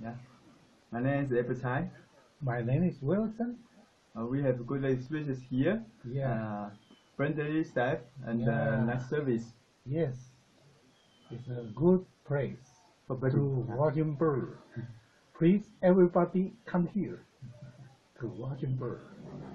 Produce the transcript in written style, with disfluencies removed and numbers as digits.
Yeah. My name is Evertime. My name is Wilson. We have good experiences here. Yeah. Friendly staff and Yeah. nice service. Yes. It's a good place For to birthday. watching bird. Please, everybody come here to watching bird.